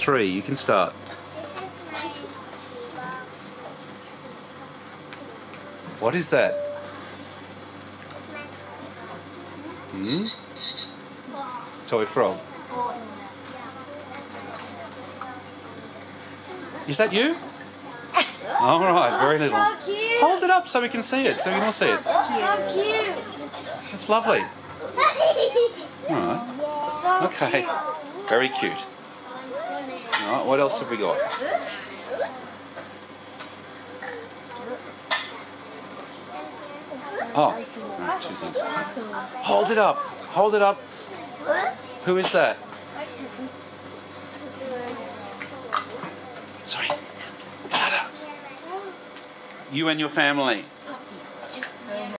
3. You can start. What is that? Toy frog. Is that you? All right, very little. So cute. Hold it up so we can see it, so we can all see it. So cute. That's lovely. All right. So Okay. cute. Very cute. All right, what else have we got? Oh, no, 2 things. Hold it up. Hold it up. Who is that? Sorry. Louder. You and your family.